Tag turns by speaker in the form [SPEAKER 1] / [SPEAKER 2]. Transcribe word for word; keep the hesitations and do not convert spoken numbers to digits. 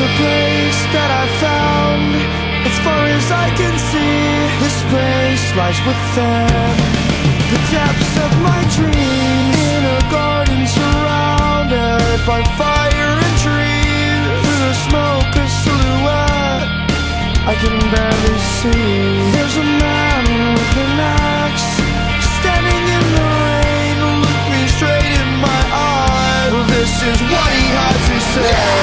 [SPEAKER 1] a place that I found. As far as I can see, this place lies within the depths of my dreams. In a garden surrounded by fire and trees. Through the smoke, a silhouette I can barely see. There's a man with an axe standing in the rain. Look me straight in my eyes. This is what he had to say.